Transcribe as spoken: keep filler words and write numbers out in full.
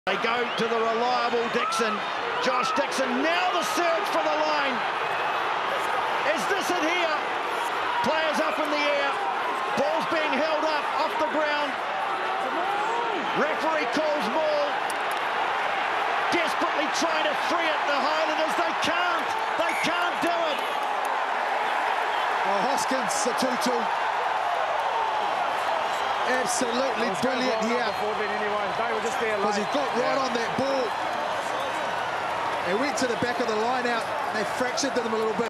They go to the reliable Dixon. Josh Dixon, now the search for the line. Is this it here? Players up in the air. Ball's being held up off the ground. Referee calls ball. Desperately trying to free it, the Highlanders. They can't. They can't do it. Well, Hoskins, a two two. Absolutely brilliant here. Because he got right on that ball. He went to the back of the line out. They fractured them a little bit.